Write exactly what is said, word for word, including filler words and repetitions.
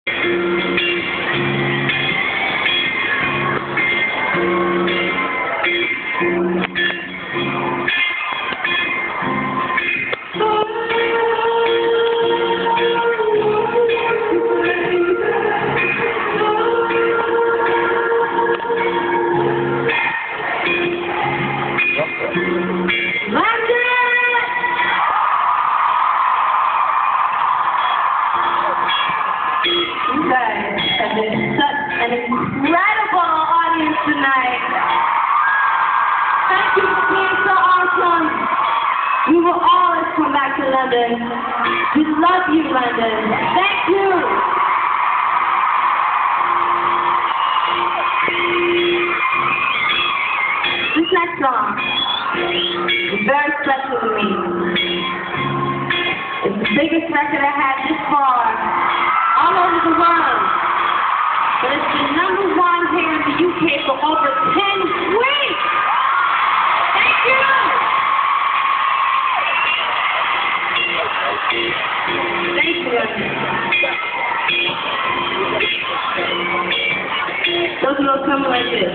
And it's such an incredible audience tonight. Thank you for being so awesome. We will always come back to London. We love you, London. Thank you. This next song is very special to me. It's the biggest record I had this far, all over the world. But it's been number one here in the U K for over ten weeks. Thank you. Thank you. Those little come like this.